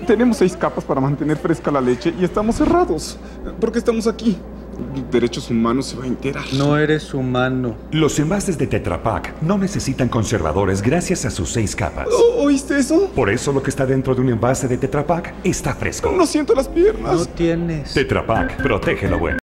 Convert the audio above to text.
Tenemos 6 capas para mantener fresca la leche y estamos cerrados. ¿Por qué estamos aquí? Derechos Humanos se va a enterar. No eres humano. Los envases de Tetra Pak no necesitan conservadores gracias a sus 6 capas. ¿Oíste eso? Por eso lo que está dentro de un envase de Tetra Pak está fresco. No siento las piernas. No tienes. Tetra Pak, protege lo bueno.